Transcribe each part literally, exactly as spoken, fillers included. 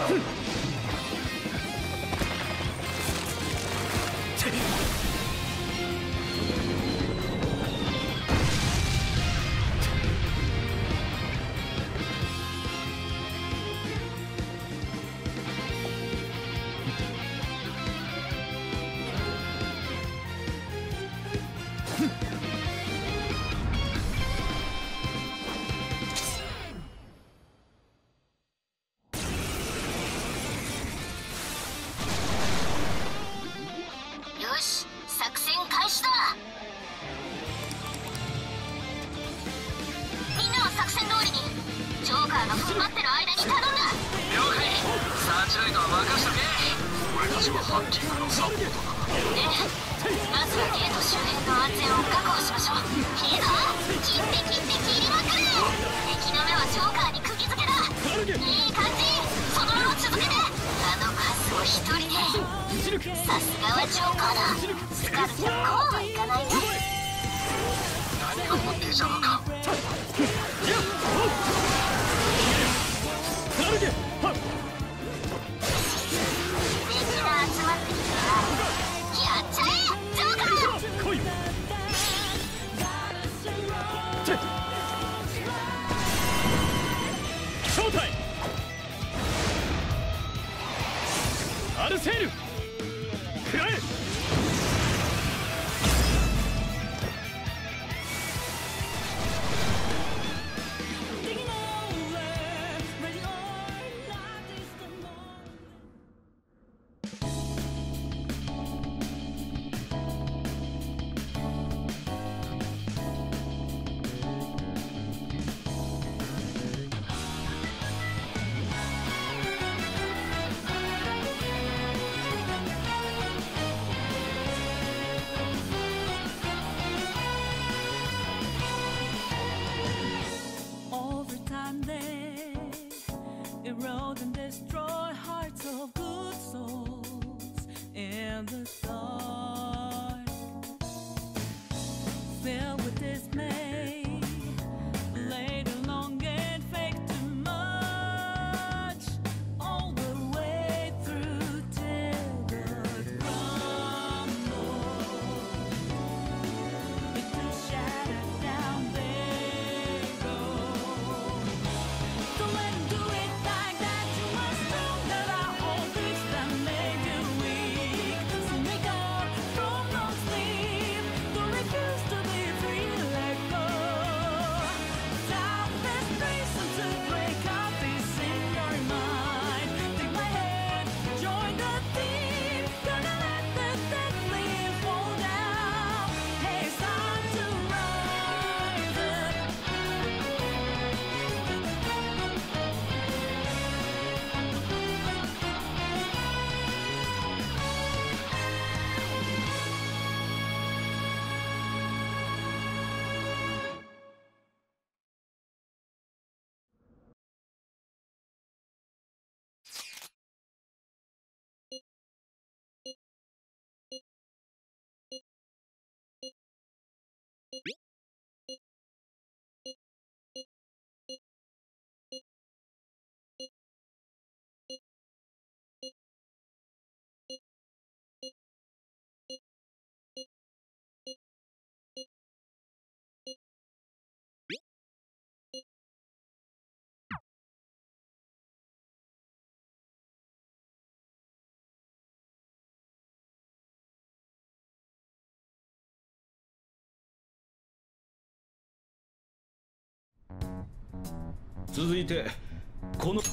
続いてこの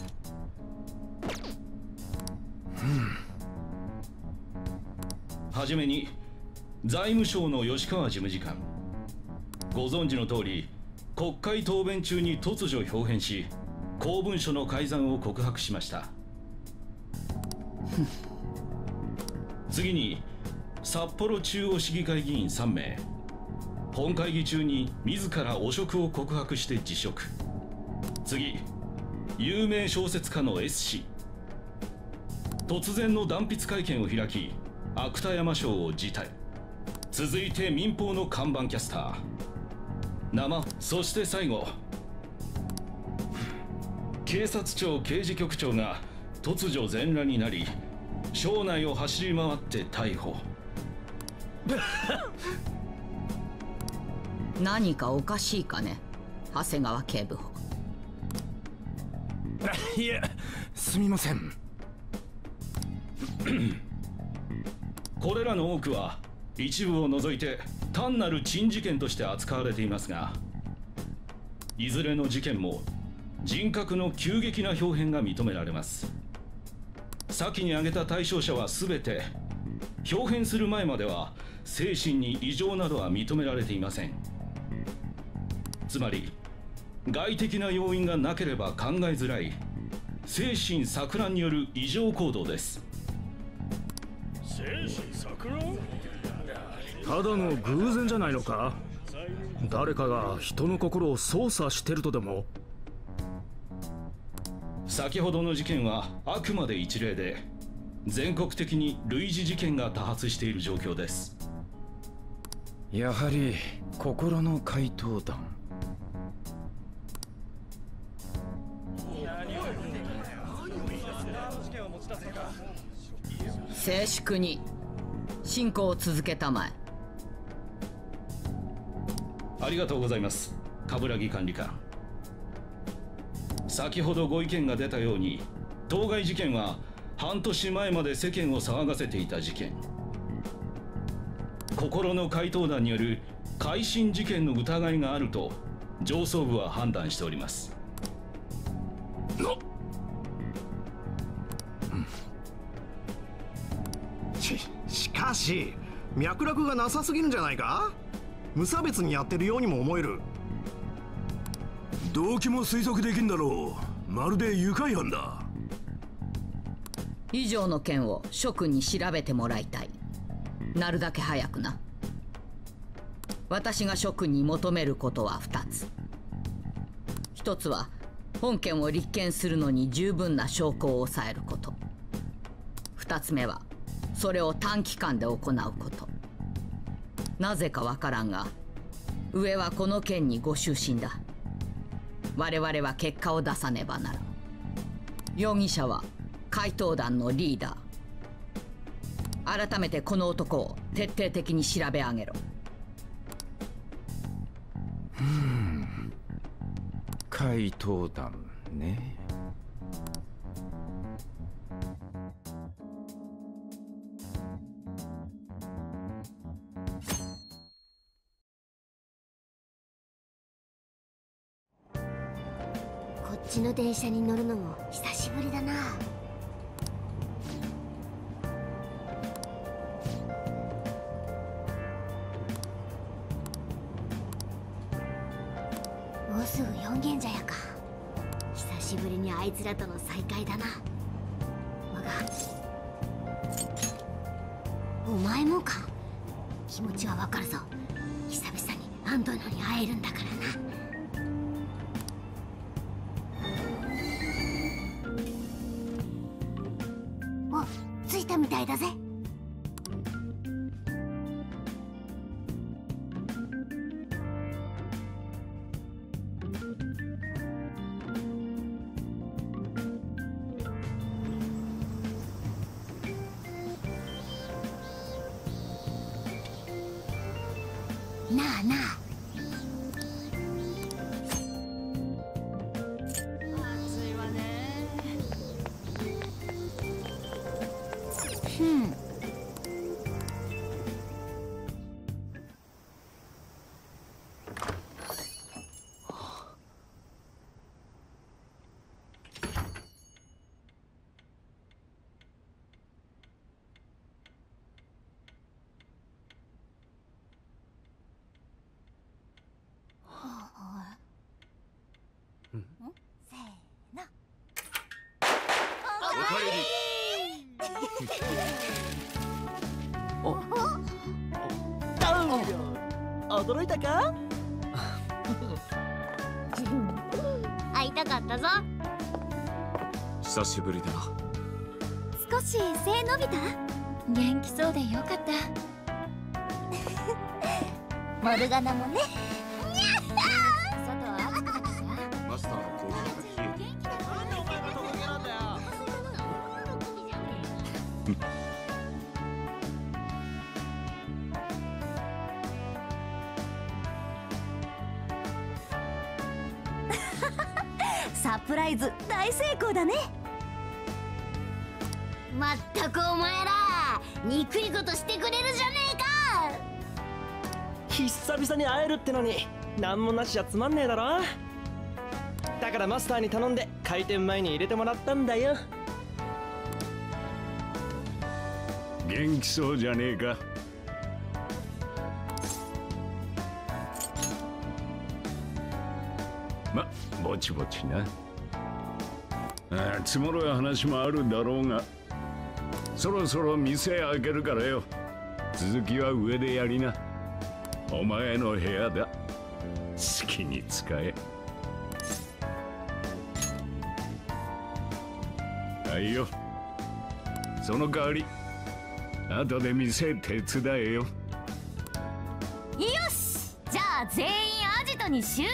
はじめに財務省の吉川事務次官、ご存知の通り国会答弁中に突如表変し公文書の改ざんを告白しました。次に札幌中央市議会議員さん名、本会議中に自ら汚職を告白して辞職。次、有名小説家の S 氏、突然の断筆会見を開き芥山賞を辞退。続いて民放の看板キャスター生、そして最後警察庁刑事局長が突如全裸になり省内を走り回って逮捕。 何かおかしいかね、長谷川警部補。 いえ、すみません。 これらの多くは一部を除いて単なる珍事件として扱われていますが、いずれの事件も人格の急激な表変が認められます。先に挙げた対象者は全て表変する前までは精神に異常などは認められていません。つまり外的な要因がなければ考えづらい精神錯乱による異常行動です。 精神錯乱？ただの偶然じゃないのか？誰かが人の心を操作してるとでも？ 先ほどの事件はあくまで一例で、全国的に類似事件が多発している状況です。 やはり心の怪盗団。 静粛に進行を続けたまえ。 ありがとうございます、冠城管理官。先ほどご意見が出たように、当該事件は半年前まで世間を騒がせていた事件、心の怪盗団による改心事件の疑いがあると上層部は判断しております。 し, しかし脈絡がなさすぎるんじゃないか。無差別にやってるようにも思える。 動機も推測できんだろう。まるで愉快犯だ。 以上の件を諸君に調べてもらいたい。なるだけ早くな。私が諸君に求めることはふたつ。ひとつは本件を立件するのに十分な証拠を抑えること。ふたつめはそれを短期間で行うこと。なぜかわからんが、上はこの件にご執心だ。我々は結果を出さねばならん。容疑者は怪盗団のリーダー。改めてこの男を徹底的に調べ上げろ。 ふん、怪盗団ね。 こっちの電車に乗るのも久しぶりだな。もうすぐ四軒茶屋か。久しぶりにあいつらとの再会だな。我がお前もか。気持ちはわかるぞ。久々にアンドナに会えるんだからな。着いたみたいだぜ。なあなあ。暑いわね。ふん。せーの。おかえり。 驚いたか？ 会いたかったぞ。 久しぶりだ。 少し背伸びた？元気そうでよかった。モルガナもね。外は暑くなかった？ マスターのコーヒーが冷えて。 なんでお前がトカゲなんだよ。 プライズ大成功だね。 まったくお前らにくいことしてくれるじゃねえか。 久々に会えるってのに何もなしじゃつまんねえだろ。だからマスターに頼んで開店前に入れてもらったんだよ。 元気そうじゃねえか。ま、ぼちぼちな。ああ、積もる話もあるだろうが、そろそろ店開けるからよ。続きは上でやりな。お前の部屋だ。好きに使え。はいよ。その代わり後で店手伝えよ。 よし、じゃあ全員アジトに集合。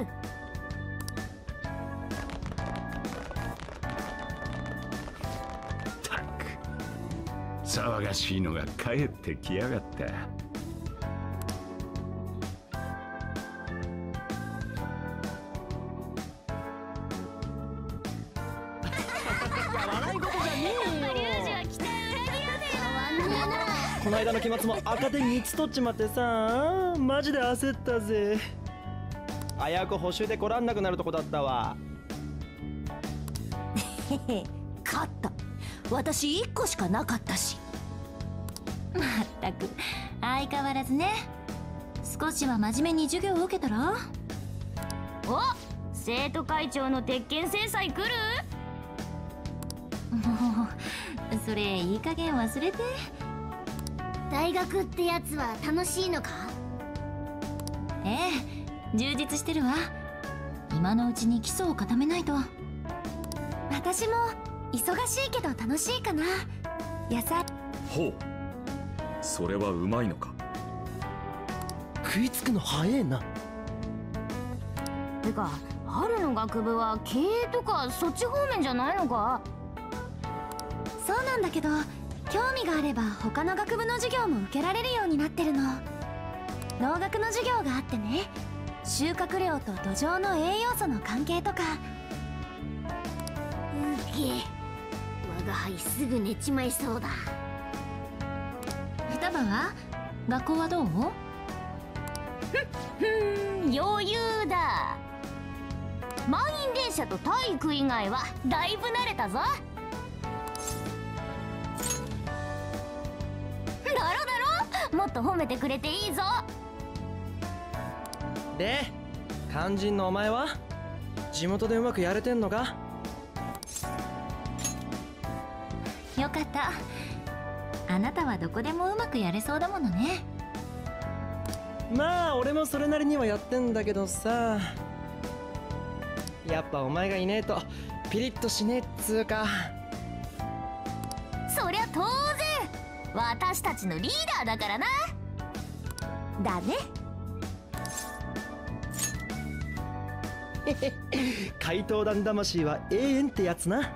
たく騒がしいのが帰ってきやがった。 この間の期末も赤点みっつ取っちまってさ、マジで焦ったぜ。危うく補習で来らんなくなるとこだったわ。 へへ、勝った。私いっこしかなかったし。 まったく相変わらずね。少しは真面目に授業を受けたら。 お、生徒会長の鉄拳制裁来る？ もうそれいい加減忘れて。 大学ってやつは楽しいのか？ ええ、充実してるわ。今のうちに基礎を固めないと。 私も忙しいけど楽しいかな。野菜。 ほう、それはうまいのか。 食いつくの早えな。 てか春の学部は経営とかそっち方面じゃないのか？そうなんだけど、興味があれば他の学部の授業も受けられるようになってるの。農学の授業があってね、収穫量と土壌の栄養素の関係とか。 うげえ、我が輩すぐ寝ちまいそうだ。 双葉は学校はどう？ ふんふん、余裕だ。満員電車と体育以外はだいぶ慣れたぞ。だろだろ、もっと褒めてくれていいぞ。 で、肝心のお前は地元でうまくやれてんのか？ よかった。あなたはどこでもうまくやれそうだものね。 まあ俺もそれなりにはやってんだけどさ、やっぱお前がいねえとピリッとしねえっつうか。 そりゃ当然私たちのリーダーだからな。だね。 怪盗団魂は永遠ってやつな。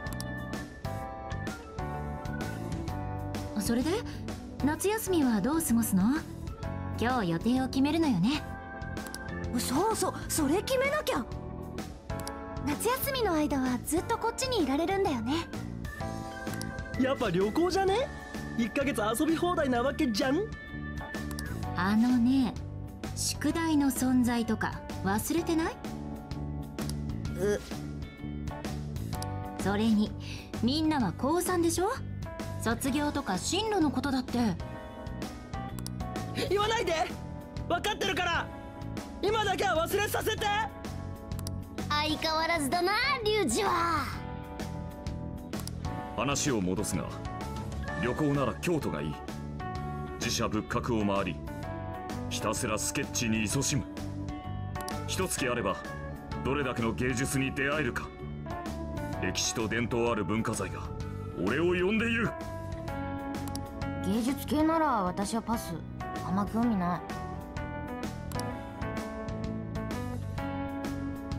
それで夏休みはどう過ごすの？今日予定を決めるのよね。 そうそう、それ決めなきゃ。夏休みの間はずっとこっちにいられるんだよね。 やっぱ旅行じゃね？いっかげつ遊び放題なわけじゃん。 あのね、宿題の存在とか忘れてない？ うそれにみんなは高さんでしょ？卒業とか進路のことだって。 言わないで、分かってるから。今だけは忘れさせて。 相変わらずだな、リュウジは。 話を戻すが、旅行なら京都がいい。自社仏閣を回り、ひたすらスケッチに勤しむ。一月あればどれだけの芸術に出会えるか。歴史と伝統ある文化財が俺を呼んでいる。 芸術系なら私はパス。あんま興味ない。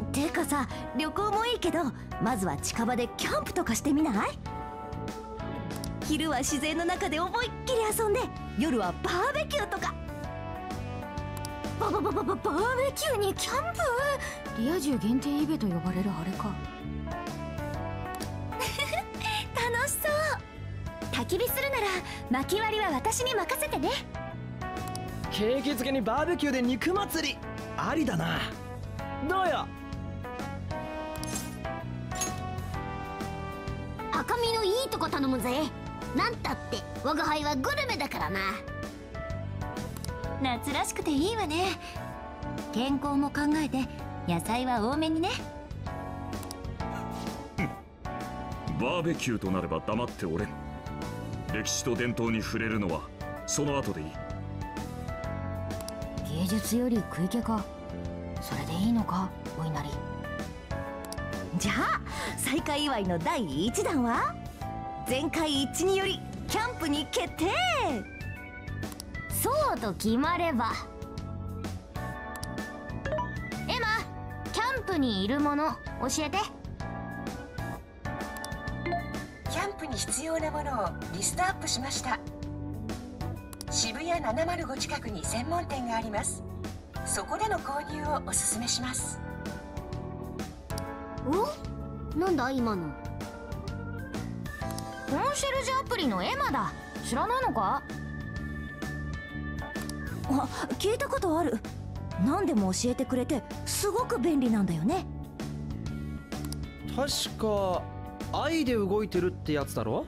てかさ、旅行もいいけどまずは近場でキャンプとかしてみない？昼は自然の中で思いっきり遊んで、夜はバーベキューとか。ババババババーベキューにキャンプ？ リア充限定イベと呼ばれるあれか。楽しそう。焚き火するなら薪割りは私に任せてね。 ケーキ漬けにバーベキューで肉祭りありだな。どうよ。 赤身のいいとこ頼むぜ。なんたって我が輩はグルメだからな。 夏らしくていいわね。健康も考えて野菜は多めにね。 バーベキューとなれば黙っておれん。歴史と伝統に触れるのはその後でいい。 芸術より食い気か。それでいいのか、お稲荷。 じゃあ再開祝いのだいいちだんは全会一致によりキャンプに決定。 そうと決まれば。エマ、キャンプにいるもの教えて。 キャンプに必要なものをリストアップしました。渋谷ななまるご近くに専門店があります。そこでの購入をおすすめします。 お、なんだ今の。 コンシェルジュアプリのエマだ。知らないのか。 あ、聞いたことある。何でも教えてくれてすごく便利なんだよね。 確か愛で動いてるってやつだろ。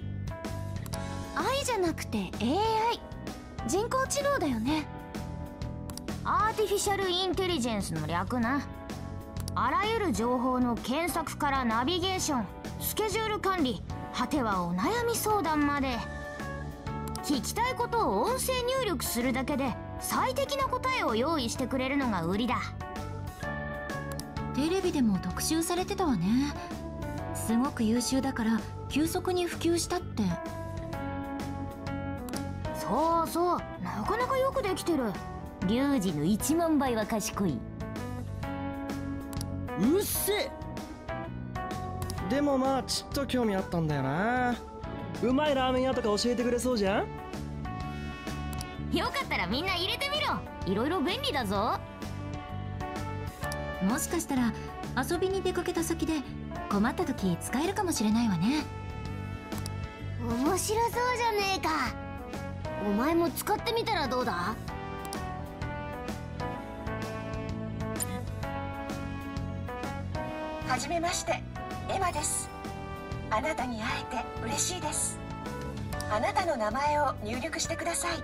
愛じゃなくて エーアイ、 人工知能だよね。アーティフィシャルインテリジェンスの略な。あらゆる情報の検索からナビゲーション、スケジュール管理、果てはお悩み相談まで、聞きたいことを音声入力するだけで最適な答えを用意してくれるのが売りだ。 テレビでも特集されてたわね。すごく優秀だから急速に普及したって。 そうそう、なかなかよくできてる。リュウジのいちまんばいは賢い。 うっせ。でもまあちっと興味あったんだよな。うまいラーメン屋とか教えてくれそうじゃん。 よかったらみんな入れてみろ。いろいろ便利だぞ。 もしかしたら遊びに出かけた先で困った時使えるかもしれないわね。 面白そうじゃねえか。お前も使ってみたらどうだ。 はじめまして、エマです。あなたに会えて嬉しいです。あなたの名前を入力してください。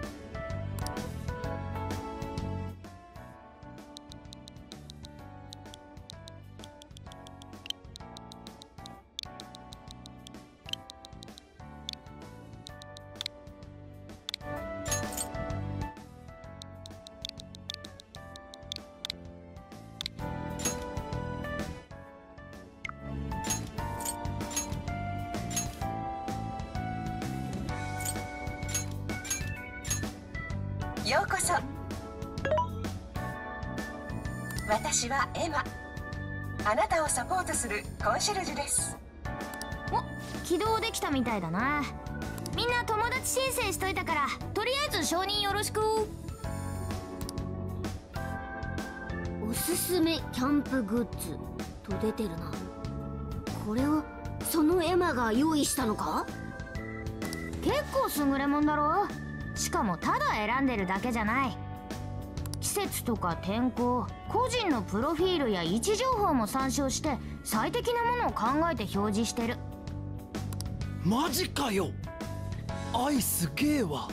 ようこそ。私はエマ。あなたをサポートするコンシェルジュです。 お、起動できたみたいだな。みんな友達申請しといたから、とりあえず承認よろしく。 おすすめキャンプグッズと出てるな。これをそのエマが用意したのか。 結構優れもんだろ。しかもただ選んでるだけじゃない。季節とか天候、個人のプロフィールや位置情報も参照して最適なものを考えて表示してる。 マジかよ。愛すげえわ。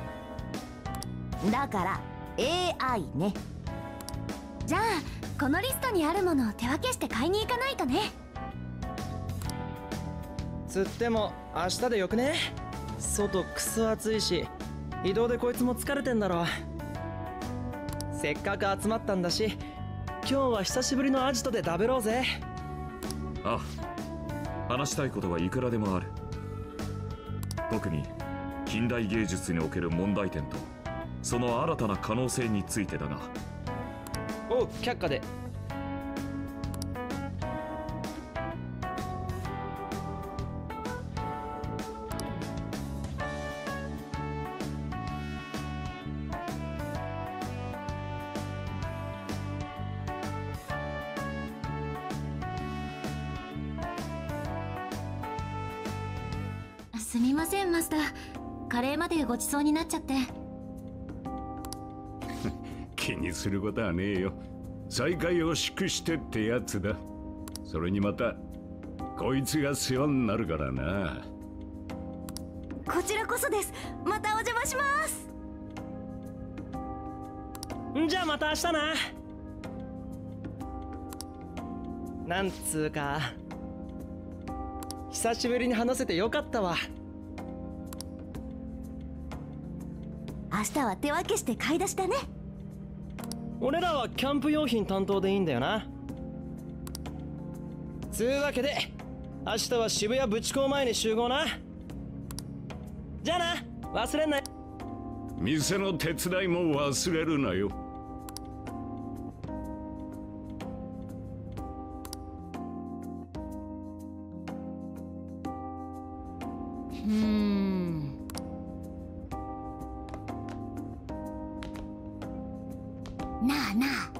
だから エーアイ ね。 じゃあこのリストにあるものを手分けして買いに行かないとね。 つっても明日でよくね。外クソ暑いし移動でこいつも疲れてんだろ。せっかく集まったんだし今日は久しぶりのアジトで食べろうぜ。 ああ、話したいことはいくらでもある。特に近代芸術における問題点とその新たな可能性についてだが。 おう、却下で。 すみませんマスター、カレーまでごちそうになっちゃって。 気にすることはねえよ。再会を祝してってやつだ。それにまたこいつが世話になるからな。 こちらこそです。またお邪魔します。 じゃあまた明日な。なんつうか久しぶりに話せてよかったわ。 明日は手分けして買い出しだね。 俺らはキャンプ用品担当でいいんだよな。つうわけで明日は渋谷ブチ港前に集合な。じゃあな、忘れんなよ。 店の手伝いも忘れるなよ。 うーん。 なあなあ。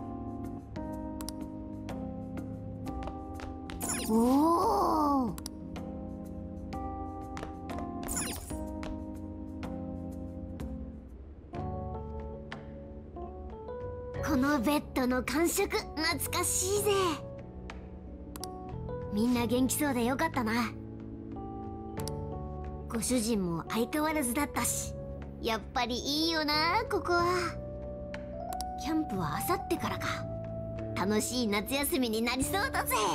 おお。このベッドの感触懐かしいぜ。みんな元気そうでよかったな。ご主人も相変わらずだったし、やっぱりいいよなここは。キャンプはあさってからか。楽しい夏休みになりそうだぜ。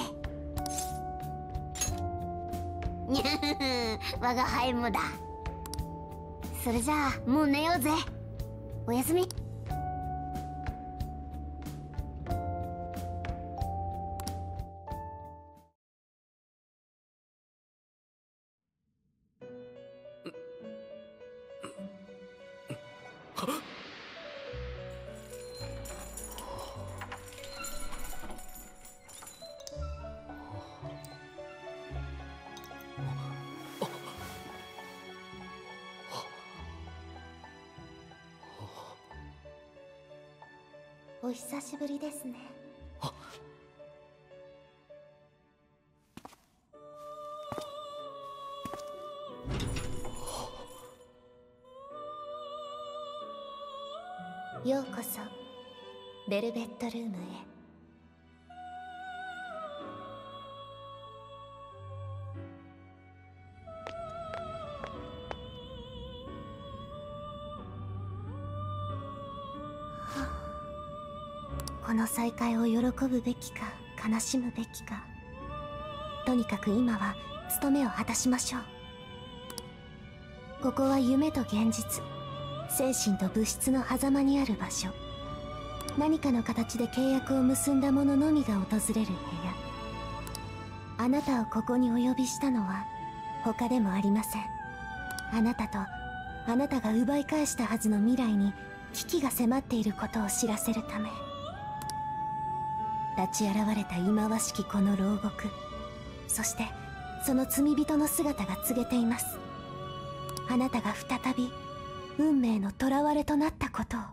にゃふ我が輩もだ。それじゃあもう寝ようぜ。おやすみ。 お久しぶりですね。ようこそベルベットルームへ。この再会を喜ぶべきか悲しむべきか、とにかく今は務めを果たしましょう。ここは夢と現実、精神と物質の狭間にある場所。何かの形で契約を結んだ者のみが訪れる部屋。あなたをここにお呼びしたのは他でもありません。あなたとあなたが奪い返したはずの未来に危機が迫っていることを知らせるため。立ち現れた忌まわしきこの牢獄、そしてその罪人の姿が告げています。あなたが再び運命の囚われとなったことを。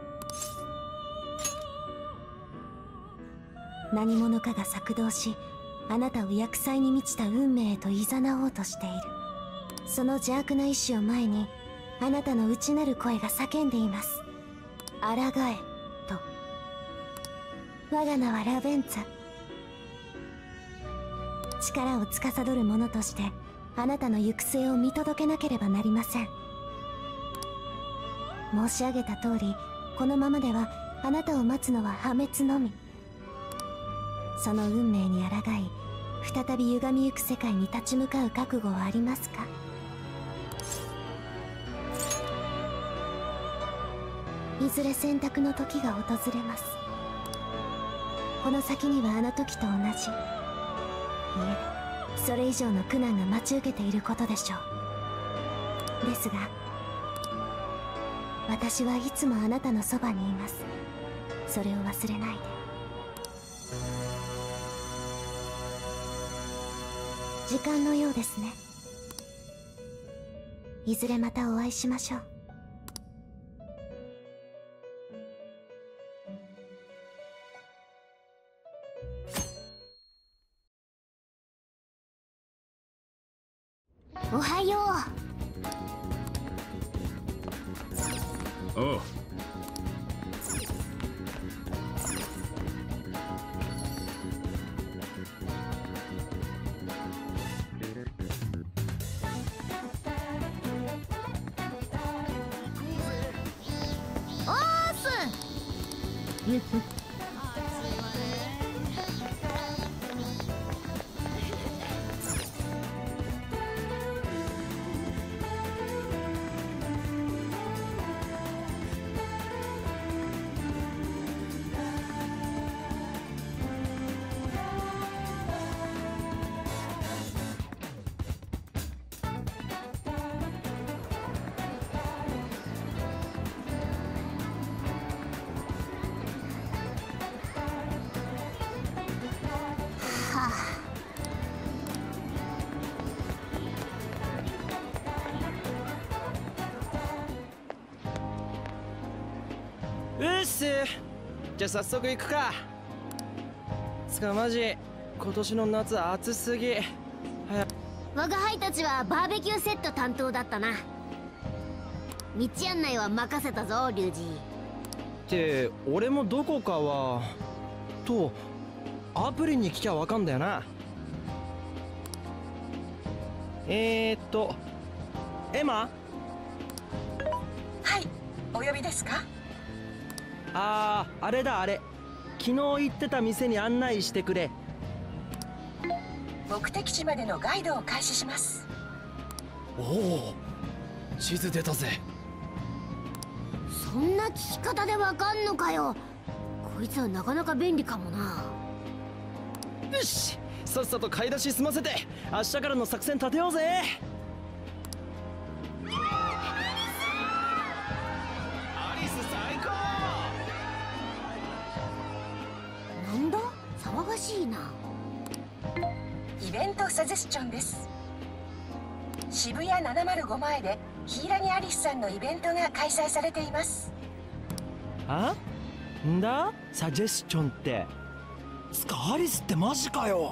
何者かが策動し、あなたを厄災に満ちた運命へと誘おうとしている。その邪悪な意志を前に、あなたの内なる声が叫んでいます。抗えと。我が名はラベンツァ。力を司る者としてあなたの行く末を見届けなければなりません。申し上げた通り、このままではあなたを待つのは破滅のみ。その運命に抗い、再び歪みゆく世界に立ち向かう覚悟はありますか？いずれ選択の時が訪れます。この先にはあの時と同じ、いえ、それ以上の苦難が待ち受けていることでしょう。ですが、私はいつもあなたのそばにいます。それを忘れないで。時間のようですね。いずれまたお会いしましょう。 おはよう。おう。 オースうっす。じゃあ早速行くか。つかマジ今年の夏暑すぎ。早く。 我が輩たちはバーベキューセット担当だったな。道案内は任せたぞリュウジ。 って俺もどこかはとアプリに聞きゃわかんだよな。えーっとエマ。 はい、お呼びですか？ あー、あれだあれ。昨日行ってた店に案内してくれ。 目的地までのガイドを開始します。 おお、地図出たぜ。 そんな聞き方でわかんのかよ。こいつはなかなか便利かもな。 よし、さっさと買い出し済ませて明日からの作戦立てようぜ。 アリス最高。 なんだ騒がしいな。 イベントサジェスチョンです。渋谷ななまるご前でヒイラギアリスさんのイベントが開催されています。 あ？んだ？サジェスチョンって。つかアリスってマジかよ。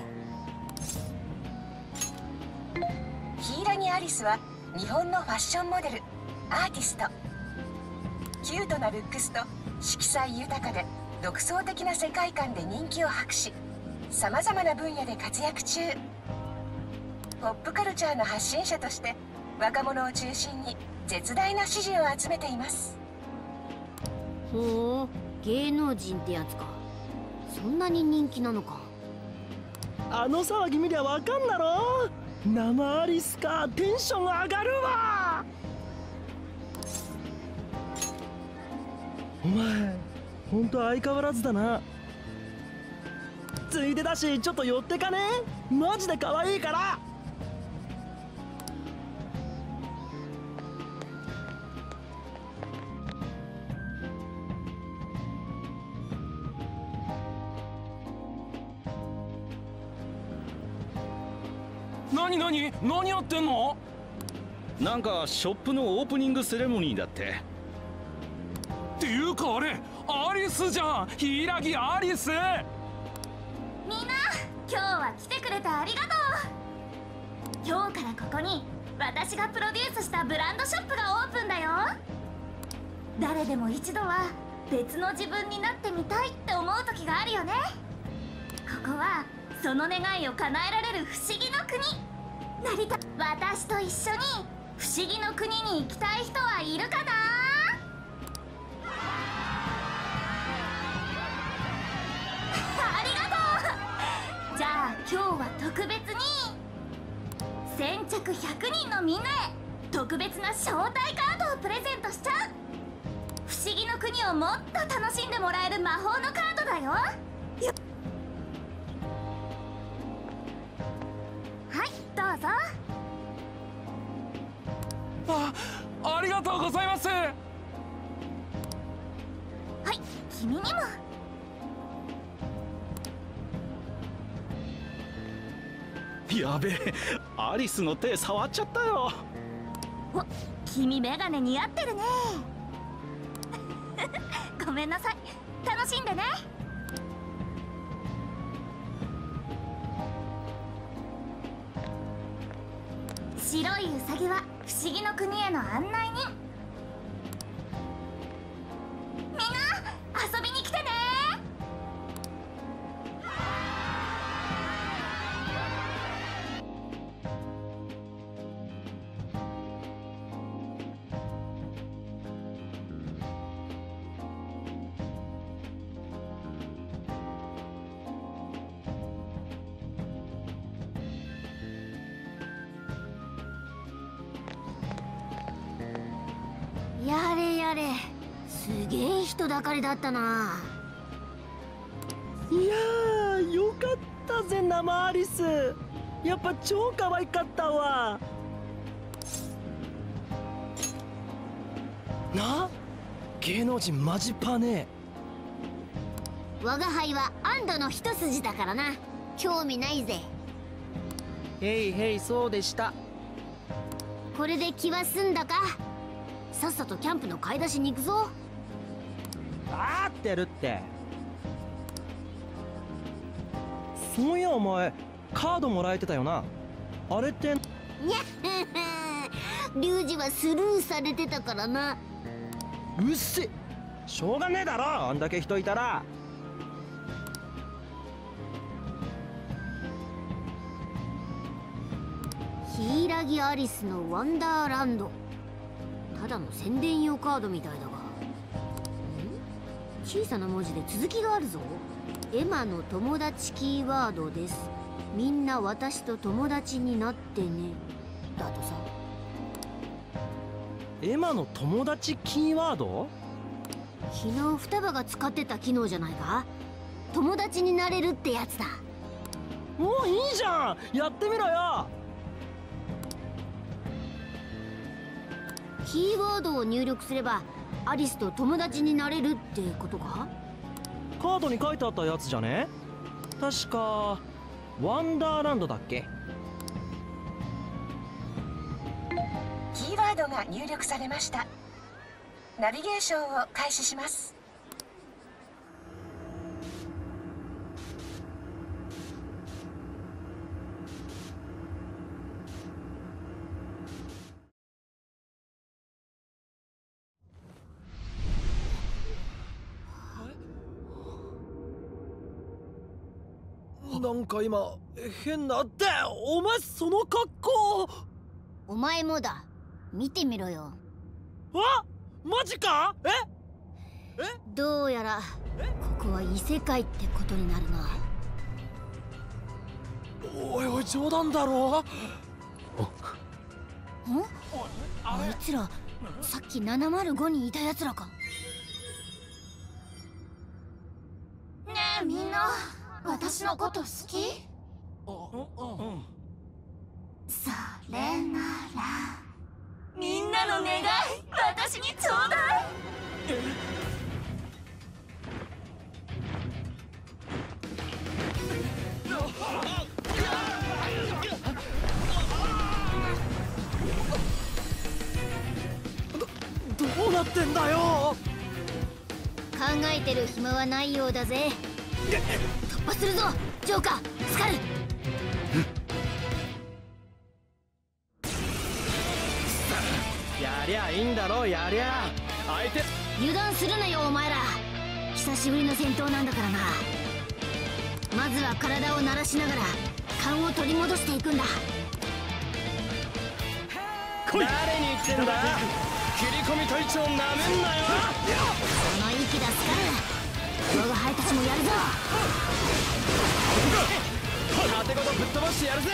ヒイラギアリスは日本のファッションモデル、アーティスト。キュートなルックスと色彩豊かで独創的な世界観で人気を博し、さまざまな分野で活躍中。ポップカルチャーの発信者として若者を中心に絶大な支持を集めています。 ほう、芸能人ってやつか。そんなに人気なのか。 あの騒ぎ見りゃわかんだろ。生アリスか、テンション上がるわ。お前ほんと相変わらずだな。ついでだしちょっと寄ってかね。マジで可愛いから。 何何何やってんの？ なんかショップのオープニングセレモニーだって。 っていうかあれアリスじゃん。ヒイラギアリス。 みんな今日は来てくれてありがとう。今日からここに私がプロデュースしたブランドショップがオープンだよ。誰でも一度は別の自分になってみたいって思う時があるよね。ここはその願いを叶えられる不思議の国。なりた私と一緒に不思議の国に行きたい人はいるかな？ありがとう。じゃあ今日は特別に先着ひゃくにんのみんなへ特別な招待カードをプレゼントしちゃう。不思議の国をもっと楽しんでもらえる魔法のカードだよ。よはい、どうぞ。 あ、ありがとうございます。 はい、君にも。 やべえ、アリスの手触っちゃったよ。 お、君メガネ似合ってるね。ごめんなさい、楽しんでね。 白いウサギは不思議の国への案内人。みんな遊びに来てね。 やれやれ、すげえ人だかりだったな。 いやー、よかったぜ生アリス。やっぱ超可愛かったわな。芸能人マジパネ。 我が輩は安堵の一筋だからな。興味ないぜ。 へいへい、そうでした。 これで気は済んだか。さっさとキャンプの買い出しに行くぞ。 あーってるって。そういやお前カードもらえてたよな。あれってにゃっリュウジはスルーされてたからな。 うっせ、しょうがねえだろ、あんだけ人いたら。 柊アリスのワンダーランド。ただの宣伝用カードみたいだが、ん小さな文字で続きがあるぞ。エマの友達キーワードです。みんな私と友達になってね。だとさ。 エマの友達キーワード？ 昨日双葉が使ってた機能じゃないか。友達になれるってやつだ。 もういいじゃん、やってみろよ。 キーワードを入力すればアリスと友達になれるってことか？ カードに書いてあったやつじゃね？確かワンダーランドだっけ？ キーワードが入力されました。ナビゲーションを開始します。 なんか今変なって。お前その格好。 お前もだ。見てみろよ。 わ、マジか？ええどうやらここは異世界ってことになるな。 おいおい、冗談だろ。 ん？あいつらさっきななまるごにいたやつらか。 ねえみんな、私のこと好き？それならみんなの願い私にちょうだい。 ど、どうなってんだよ。 考えてる暇はないようだぜ。突破するぞジョーカー、スカル。 やりゃいいんだろ、やりゃ。相手油断するなよお前ら。久しぶりの戦闘なんだからな。まずは体を慣らしながら勘を取り戻していくんだ。 誰に言ってんだ。切り込み隊長なめんなよ。 その息だスカル。我が輩たちもやるぞ。 盾ごとぶっ飛ばしてやるぜ。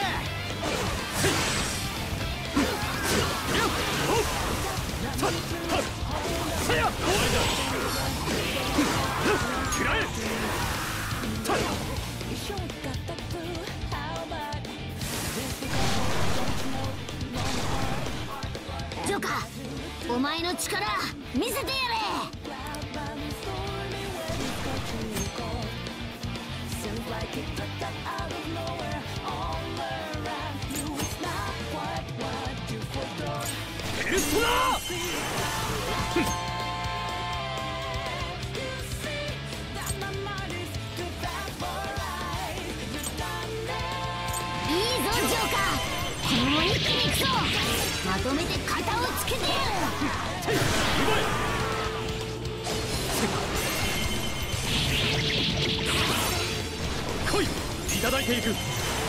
ジョーカー、お前の力見せてやれ。 ペルソナいいぞジョーカー、このまま一気に行くぞ。 まとめて肩をつけてやる。 来い、いただいていく。行くぞ。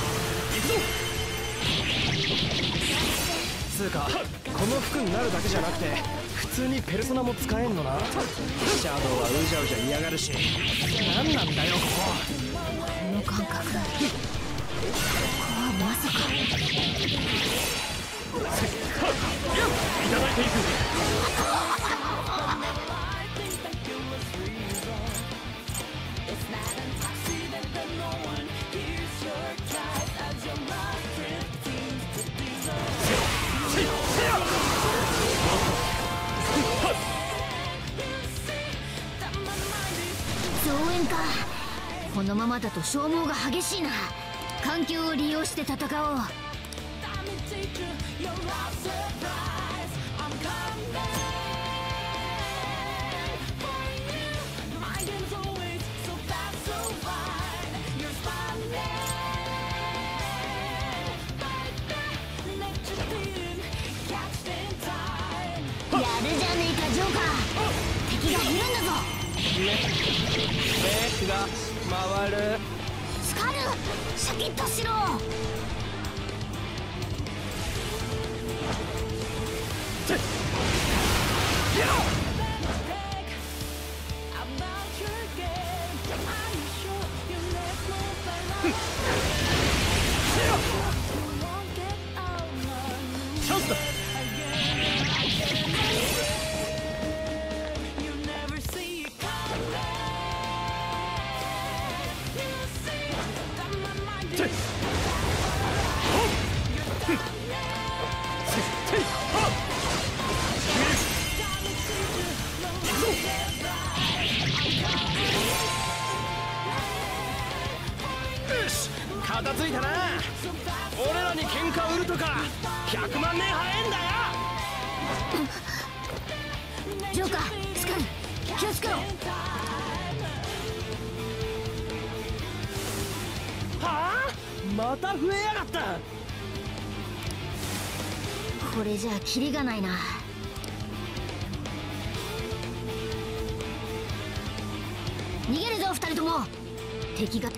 つうかこの服になるだけじゃなくて普通にペルソナも使えんのな。シャドウはうじゃうじゃ嫌がるし、何なんだよここ。 この感覚、ここはまさか。 いただいていく。 増援か。このままだと消耗が激しいな。環境を利用して戦おう。やるじゃねえかジョーカー。敵がいるんだぞ。 レーが回る。 スカル、シャキッとしろ。 チャンスだ。よし、片付いたな。俺らに喧嘩売るとかひゃくまん年早えんだよ。 ジョーカー、スカル、気をつけろ。 はあ、また増えやがった。 これじゃあキリがないな。逃げるぞ二人とも。敵が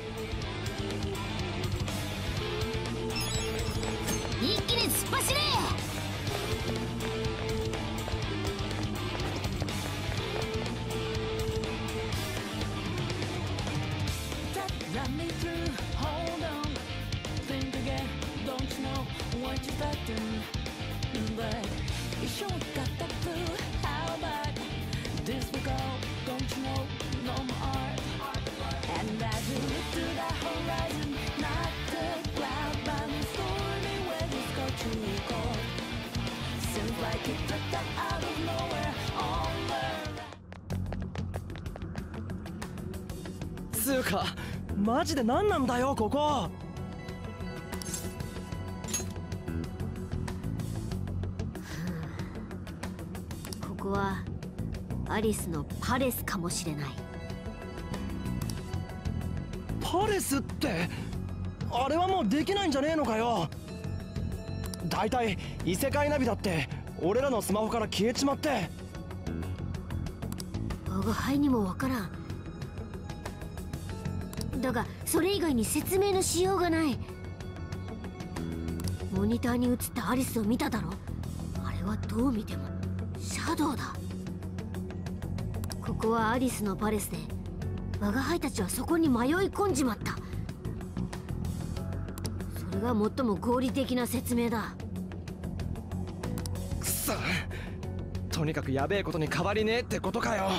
一気に突っ走れ。 つうかマジで何なんだよここ。 ここはアリスのパレスかもしれない。 パレスってあれはもうできないんじゃねえのかよ。だいたい異世界ナビだって俺らのスマホから消えちまって。 我が輩にもわからん。だがそれ以外に説明のしようがない。モニターに映ったアリスを見ただろ。あれはどう見てもシャドウだ。ここはアリスのパレスで我が輩たちはそこに迷い込んじまった。それが最も合理的な説明だ。 くそ、とにかくやべえことに変わりねえってことかよ。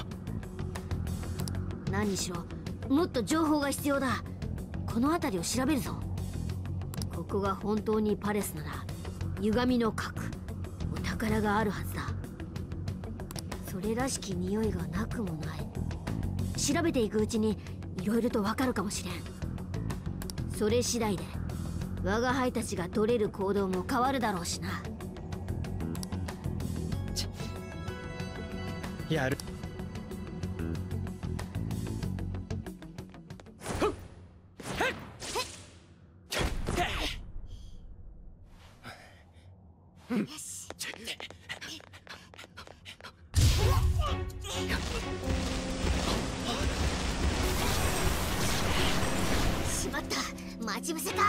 何にしろもっと情報が必要だ。この辺りを調べるぞ。ここが本当にパレスなら歪みの核、お宝があるはずだ。それらしき匂いがなくもない。調べていくうちに色々とわかるかもしれん。それ次第で我が輩たちが取れる行動も変わるだろうしな。 やる。 よし。 しまった、待ち伏せか。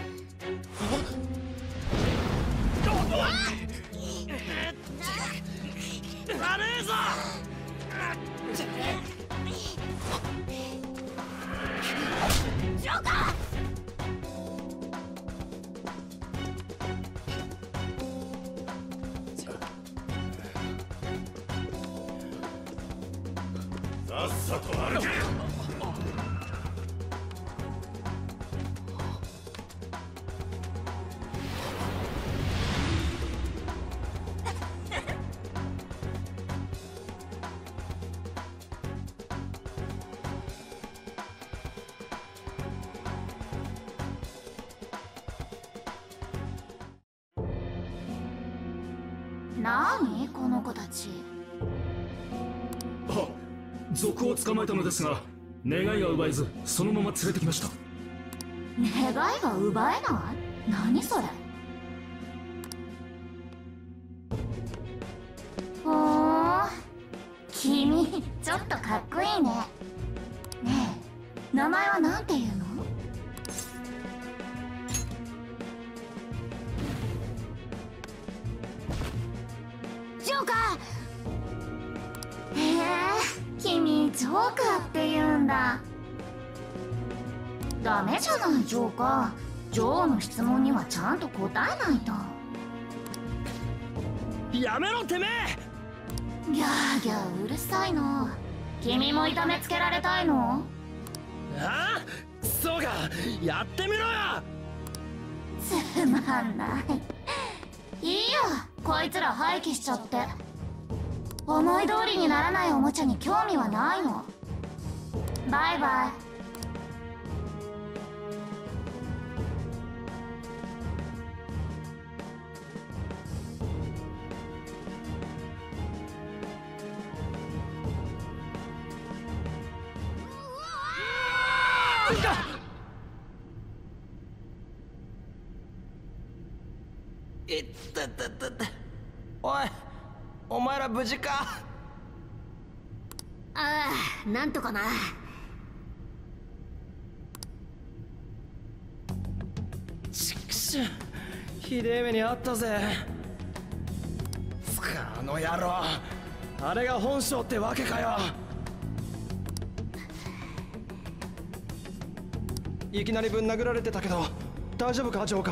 ダメーぞ。 ジョーカー。 さっさと歩け。 なにこの子たち。 は賊を捕まえたのですが、願いが奪えずそのまま連れてきました。 願いが奪えない？何それ。ほーん、君ちょっとかっこいいね。ねえ、名前はなんていうの？ ジョーカー。 へえ、君ジョーカーって言うんだ。ダメじゃないジョーカー。女王の質問にはちゃんと答えないと。 やめろてめえ。ギャーギャーうるさいの。君も痛めつけられたいの？ ああ、そうか、やってみろよ。 つまんない。いいよ、こいつら廃棄しちゃって。思い通りにならないおもちゃに興味はないの。バイバイ。 いったったったった。おい、お前ら無事か？ ああ、なんとかな。 ちくしゅう、ひでえ目にあったぜ。つか、あの野郎、あれが本性ってわけかよ。いきなりぶん殴られてたけど大丈夫かジョーカ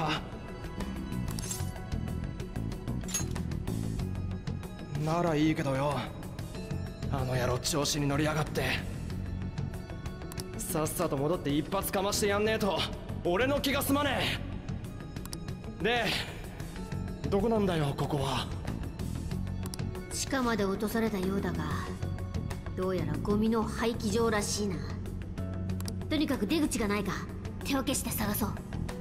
ー？ならいいけどよ、あの野郎調子に乗りやがって。さっさと戻って一発かましてやんねえと俺の気が済まねえ。で、どこなんだよここは。 地下まで落とされたようだが、どうやらゴミの廃棄場らしいな。とにかく出口がないか手分けして探そう。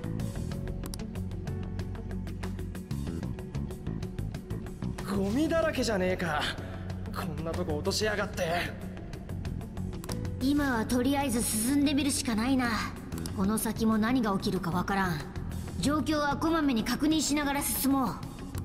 ゴミだらけじゃねえか。こんなとこ落としやがって。 今はとりあえず進んでみるしかないな。この先も何が起きるかわからん。状況はこまめに確認しながら進もう。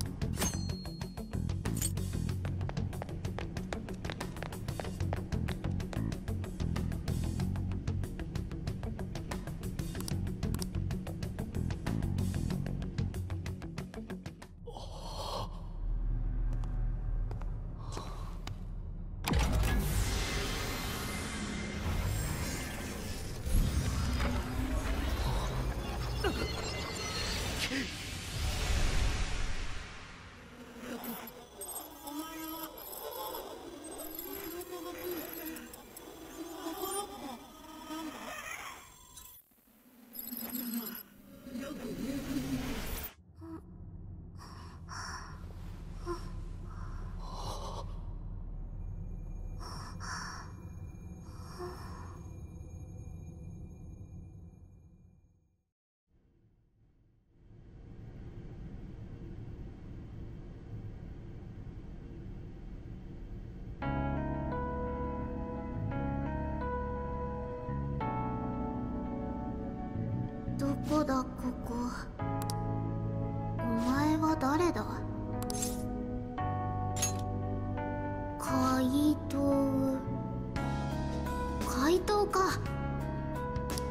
どこだここ。お前は誰だ？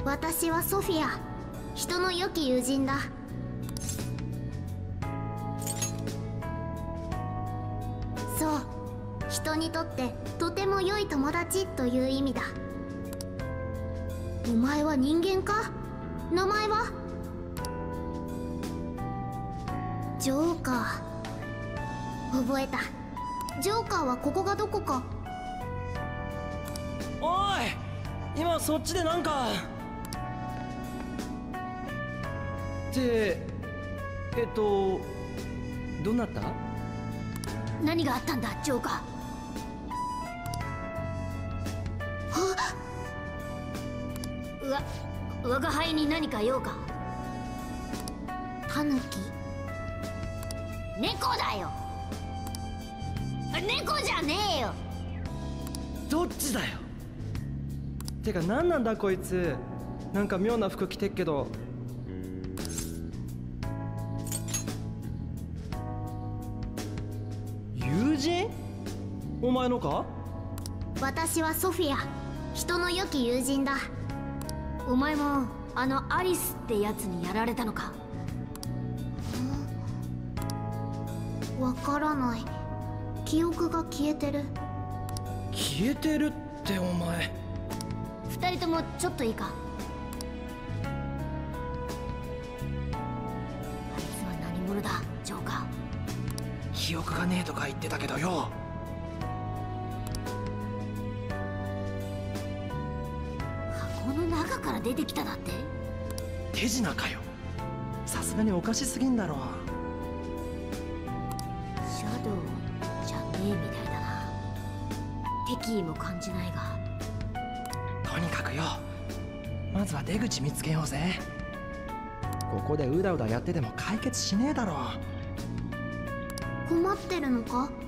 私はソフィア、人の良き友人だ。そう、人にとってとても良い友達という意味だ。お前は人間か？名前は？ジョーカー。覚えた。ジョーカーはここがどこか。 おい、今そっちでなんかってえっとどうなった？ 何があったんだジョーカー。わ我が輩に何か用か？ タヌキ。 猫だよ。猫じゃねえよ。 どっちだよ。てか何なんだこいつ、なんか妙な服着てっけど。友人？お前のか？ 私はソフィア、人の良き友人だ。 お前もあのアリスってやつにやられたのか？ わからない。記憶が消えてる。 消えてるってお前。 二人ともちょっといいか？あいつは何者だジョーカー。 記憶がねえとか言ってたけどよ。 箱の中から出てきただって？ 手品かよ。さすがにおかしすぎんだろ。 シャドウじゃねえみたいだな。敵意も感じないが。 とにかくよ、まずは出口見つけようぜ。ここでうだうだやってても解決しねえだろ。 困ってるのか？ わ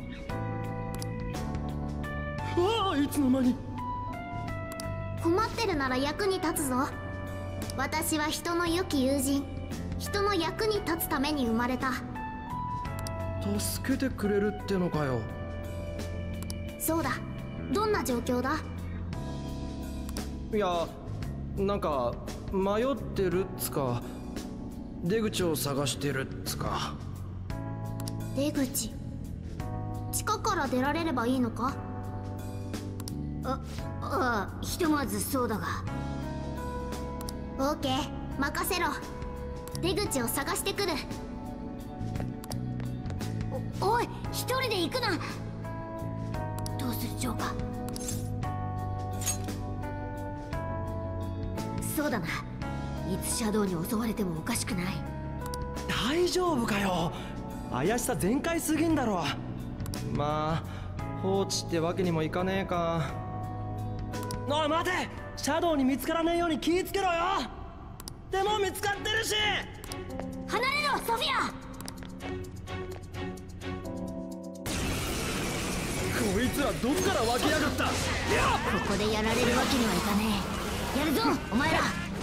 あ、いつの間に。 困ってるなら役に立つぞ。私は人の良き友人、人の役に立つために生まれた。 助けてくれるってのかよ。 そうだ。どんな状況だ？ いや、なんか迷ってるっつか、出口を探してるっつか。 出口。地下から出られればいいのか？ あ、ああ、ひとまずそうだが。 オーケー、任せろ。出口を探してくる。 お、おい、一人で行くな。どうするジョーカー。そうだな、いつシャドウに襲われてもおかしくない。 大丈夫かよ。怪しさ全開すぎんだろ。まあ放置ってわけにもいかねえか。おい待て、シャドウに見つからねえように気ぃつけろよ。でも見つかってるし。 離れろソフィア。 こいつらどっから湧き上がった。 ここでやられるわけにはいかねえ。やるぞお前ら。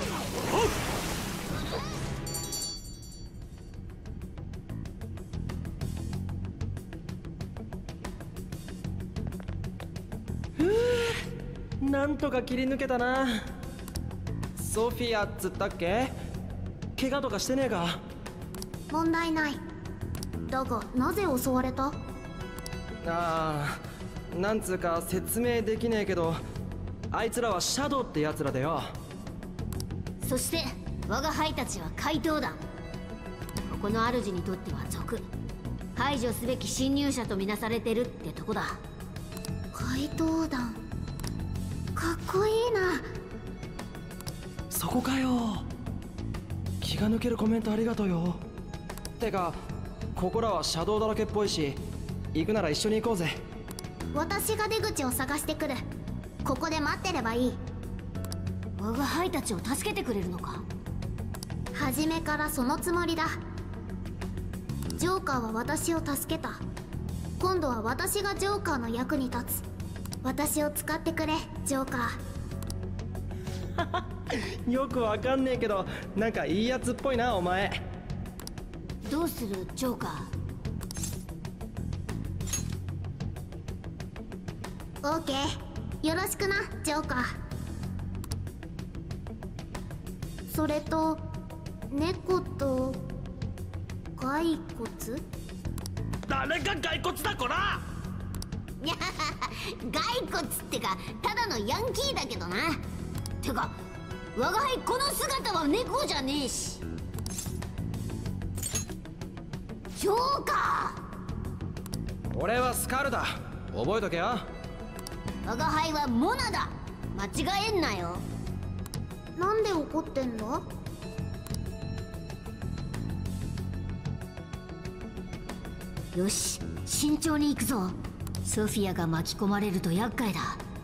なんとか切り抜けたな。ソフィアっつったっけ？怪我とかしてねえか？ 問題ない。だがなぜ襲われた？ ああ、なんつうか説明できねえけど、あいつらはシャドウってやつらだよ。 そして我が輩たちは怪盗団。ここの主にとっては賊、排除すべき侵入者とみなされてるってとこだ。 怪盗団、かっこいいな。 そこかよ。気が抜けるコメントありがとうよ。てかここらはシャドウだらけっぽいし、行くなら一緒に行こうぜ。 私が出口を探してくる。ここで待ってればいい。 我が輩たちを助けてくれるのか？ 初めからそのつもりだ。ジョーカーは私を助けた。今度は私がジョーカーの役に立つ。私を使ってくれジョーカー。よくわかんねえけど、なんかいいやつっぽいなお前。 どうするジョーカー。オーケー、よろしくなジョーカそれと猫と骸骨。 誰が骸骨だこら。 骸骨ってかただのヤンキーだけどな。てか我が輩この姿は猫じゃねえし。ジョーカー。俺はスカルだ、覚えとけよ。 我が輩はモナだ、間違えんなよ。 なんで怒ってんだ。 よし、慎重に行くぞ。ソフィアが巻き込まれると厄介だ。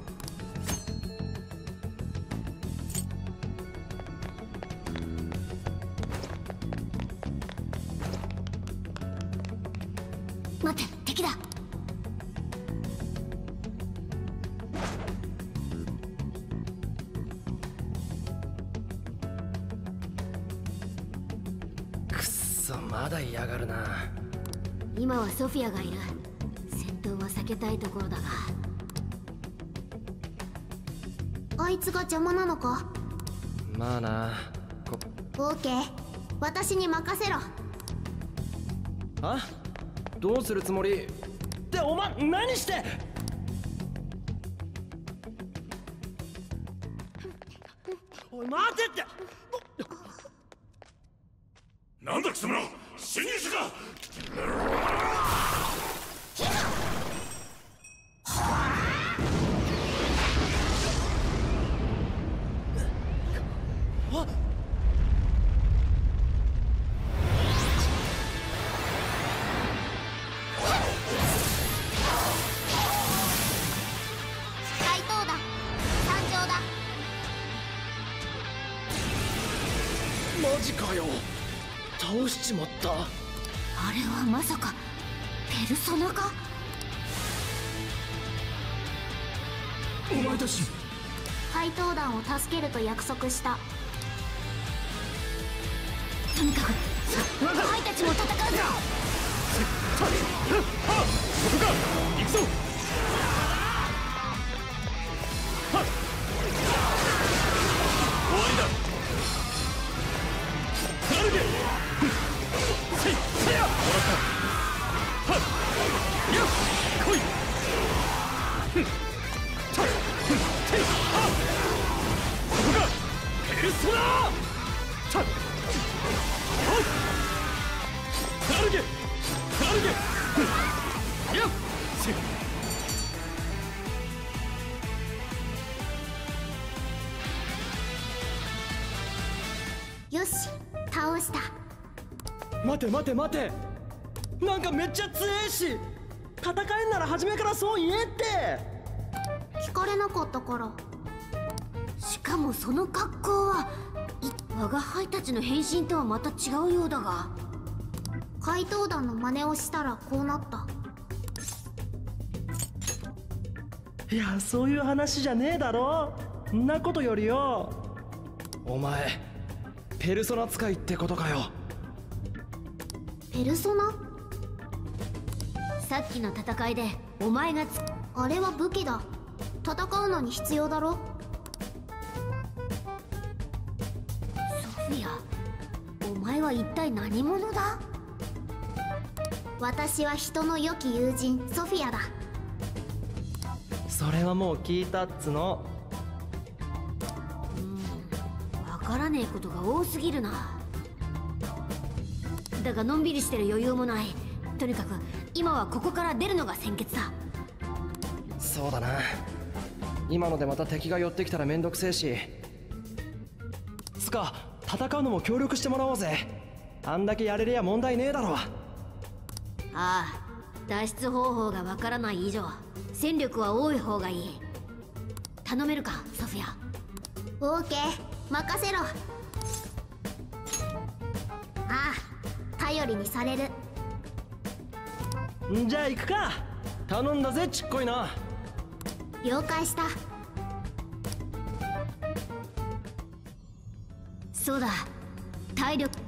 待って、敵だ。 くっそ、まだ嫌がるな。 今はソフィアがいる。戦闘は避けたいところだが。 あいつが邪魔なのか。 まあな。 オーケー、私に任せろ。 あ、どうするつもりってお前何して。おい待てって。 なんだ貴様ら、侵入者か。 マジかよ、倒しちまった。 あれはまさかペルソナか。 お前たち怪盗団を助けると約束した。 とにかく我が輩たちも戦うぞ。 ここか、行くぞ。終わりだ。ナルゲせいせやもらった。はっやっ来い。ふんとふんていはっここがペルソナたっおいナルゲナルゲふんやっせよし、倒した。 待て待て待て、なんかめっちゃ強えし、戦えんなら初めからそう言えって。 聞かれなかったから。 しかもその格好は我が輩たちの変身とはまた違うようだが。 怪盗団の真似をしたらこうなった。 いや、そういう話じゃねえだろ。んなことよりよ、お前ペルソナ使いってことかよ。 ペルソナ？ さっきの戦いでお前がつあれは武器だ。戦うのに必要だろ。 ソフィア、お前は一体何者だ。 私は人の良き友人ソフィアだ。 それはもう聞いたっつの。 わからねえことが多すぎるな。だがのんびりしてる余裕もない。とにかく今はここから出るのが先決だ。 そうだな。今のでまた敵が寄ってきたらめんどくせえし。つか戦うのも協力してもらおうぜ。あんだけやれりゃ問題ねえだろ。 ああ、脱出方法がわからない以上戦力は多い方がいい。頼めるかソフィア。 オーケー、任せろ。ああ、頼りにされる。 んじゃあ行くか。頼んだぜちっこいな。 了解した。 そうだ、体力。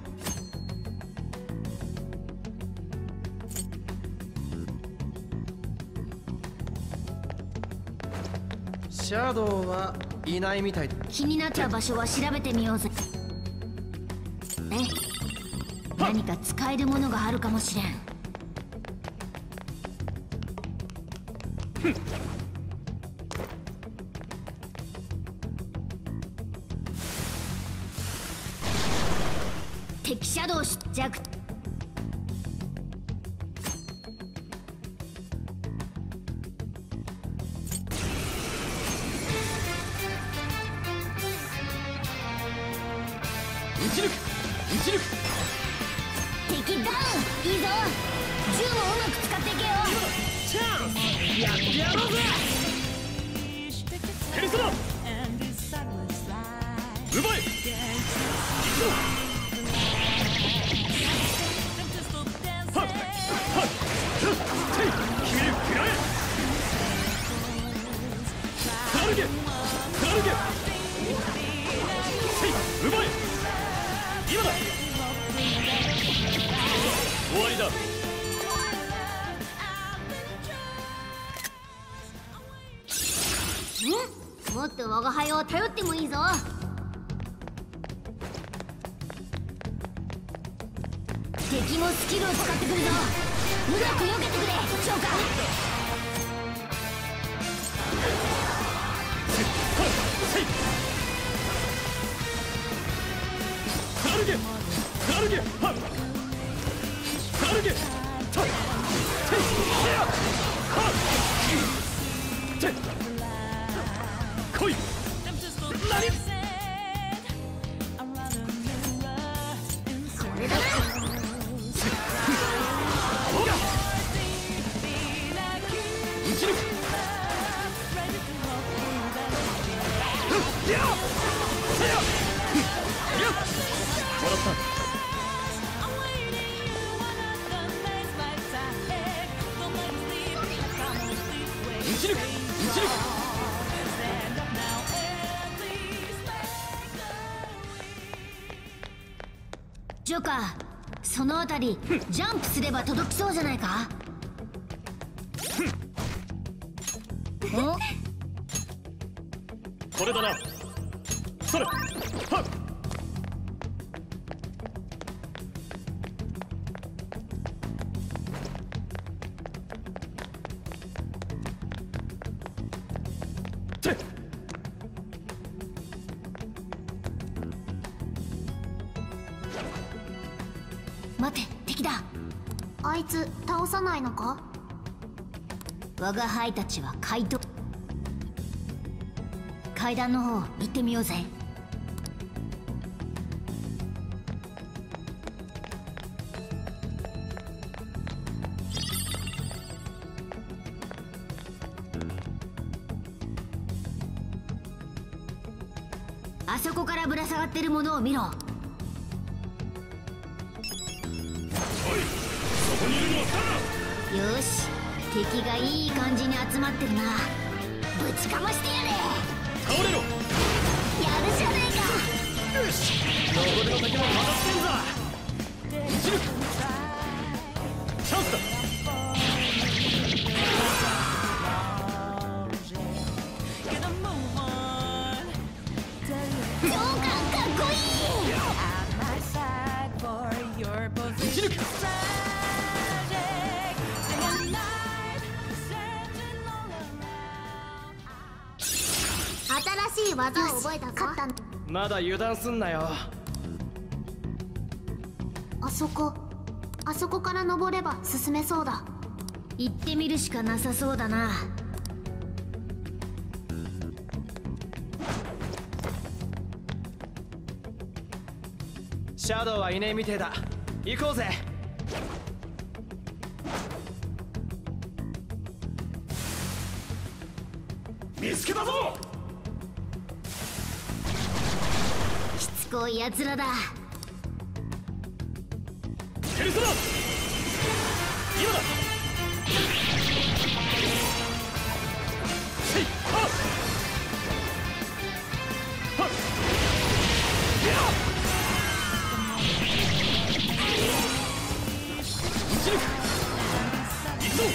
シャドウはいないみたい。 気になった場所は調べてみようぜ。 何か使えるものがあるかもしれん。敵シャドウ出着。 撃ち抜く撃ち抜く。 敵ダウン。いいぞ。銃もうまく使っていけよ。 チャンスやってやろうぜ。ケリソナ奪え。行くぞ。はっはってい君に食らえ。サルゲサルゲせい奪え。今だ。終わりだ。 ん？もっと我が輩を頼ってもいいぞ。敵もスキルを使ってくるぞ。うまく避けてくれジョーカー。 せいサルゲサルゲはっサルゲたていせやはって来い。何これだな。 ほら撃ち抜く。やっせややっもらった。撃ち抜く撃ち抜く。 ジョーカー、そのあたりジャンプすれば届きそうじゃないか。おこれだな。それはって待て、敵だ。 あいつ倒さないのか。 我が輩たちは怪盗。階段の方行ってみようぜ。あそこからぶら下がってるものを見ろ。よし、敵がいい感じに集まってるな。ぶちかましてやれ。 倒れろ。 やるじゃねえか。 よし、どこでの敵も当たってんぞ。撃ち抜く。チャンスだ。 ジョーカーかっこいい。 撃ち抜く。 新しい技を覚えたぞ。勝ったん。 まだ油断すんなよ。 あそこあそこから登れば進めそうだ。 行ってみるしかなさそうだな。 シャドウはいねえみてえだ。行こうぜ。 見つけたぞ。 しつこいやつらだ。 ケルソナ今だ。せいはっはっやっ撃ち抜く。行くぞ。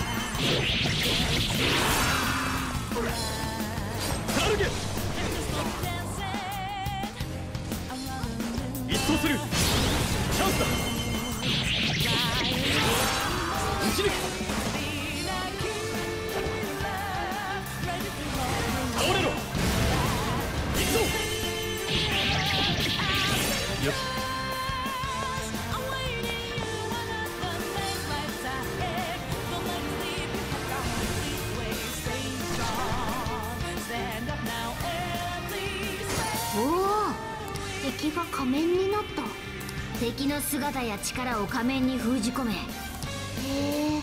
タルゲ一掃する。チャンスだ。 ち抜く。倒れろ。行くぞ。よし。 おお、敵が仮面になった。敵の姿や力を仮面に封じ込め。へえ。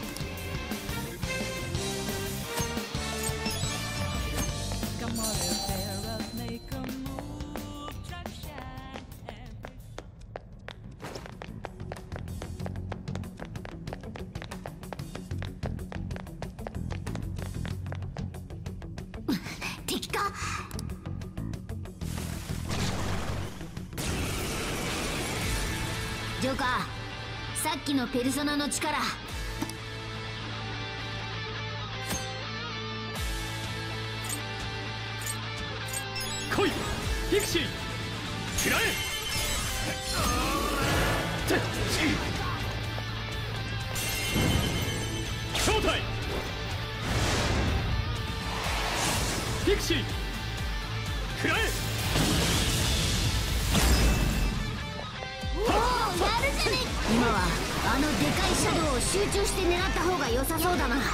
敵か。ジョーカー、さっきのペルソナの力。 来いピクシー、食らえ。正体ピクシー、食らえ。 今はあのでかいシャドウを集中して狙った方が良さそうだな。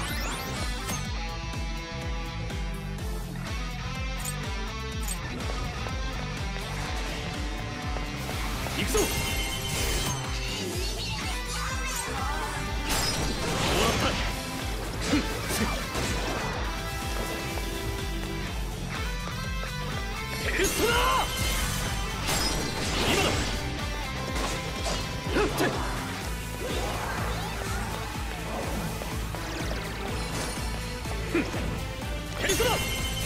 行くぞ。もらった。ペルソナ今だ。ペルソナこ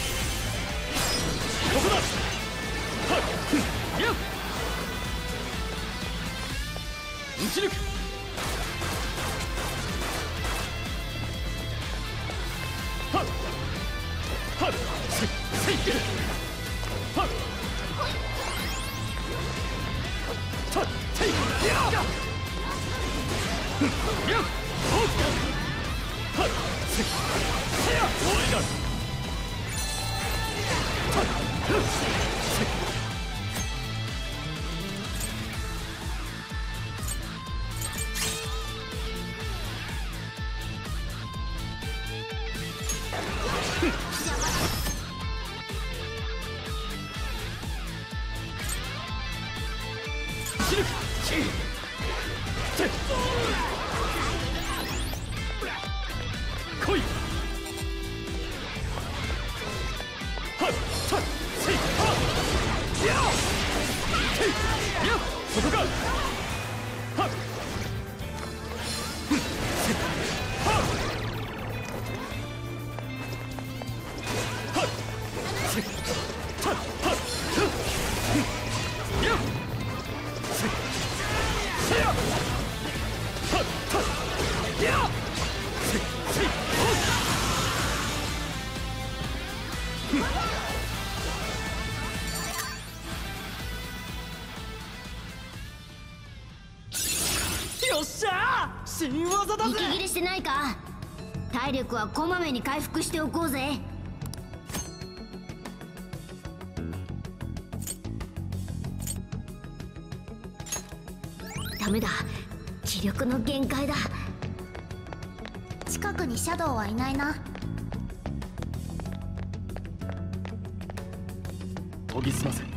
こだ。はっやっ撃ち抜く。はっはっせいせいはっはっせいやっやっおっはっせいせや終わりだ。はっはっせい来い。はっはっせいはっやっせいやっそこか。はっせいはっはっせいはっはっやっせいせやはっはっやっせいせいよっしゃー、新技だぜ。 息切れしてないか。体力はこまめに回復しておこうぜ。ダメだ、気力の限界だ。 近くにシャドウはいないな。 研ぎ澄ませ。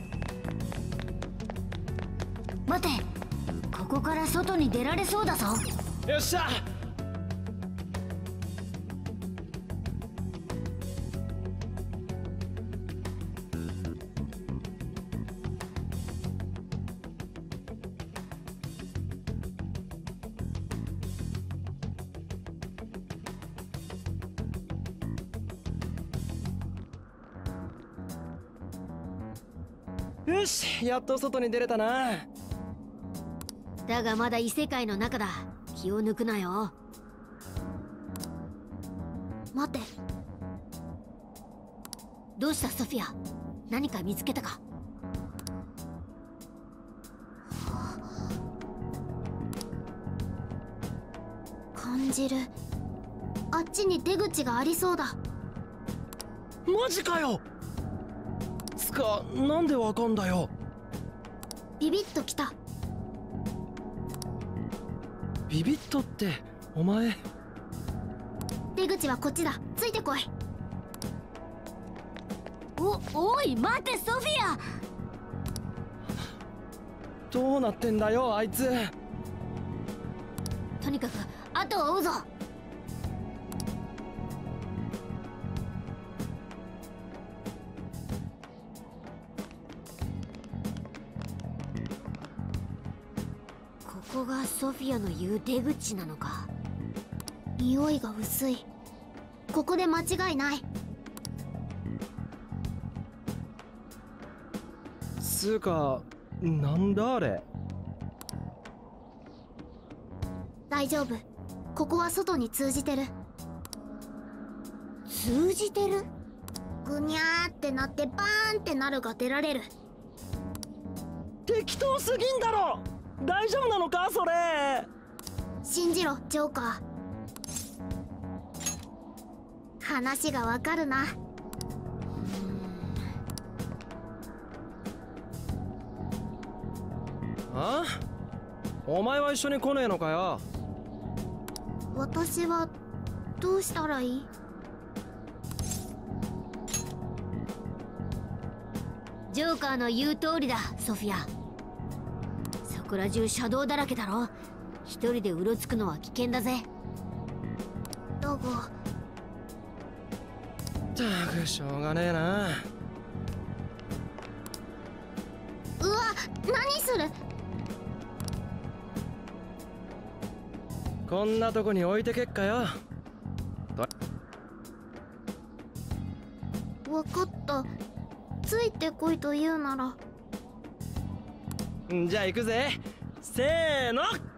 待て、ここから外に出られそうだぞ。 よっしゃ。よし、やっと外に出れたな。 だがまだ異世界の中だ。気を抜くなよ。 待て。 どうしたソフィア、何か見つけたか。 感感じる。あっちに出口がありそうだ。 マジかよ。つかなんでわかんだよ。 ビビッときた。 ビビッとってお前。 出口はこっちだ。ついてこい。 おおい待てソフィア。 どうなってんだよあいつ。 とにかく後を追うぞ。ここがソフィアの言う出口なのか。 匂いが薄い。ここで間違いない。 つうかなんだあれ。 大丈夫。ここは外に通じてる。 通じてる？ ぐにゃーってなってバーンってなるが出られる。 適当すぎんだろ。大丈夫なのかそれ。 信じろジョーカー。話がわかるな。 あ？お前は一緒に来ねえのかよ。 私はどうしたらいい？ ジョーカーの言う通りだソフィア。そこら中車道だらけだろ。一人でうろつくのは危険だぜ。 だがったくしょうがねえな。 うわ、何する。 こんなとこに置いてけっかよ。 わかった。ついてこいと言うなら。 じゃあ行くぜ。せーの。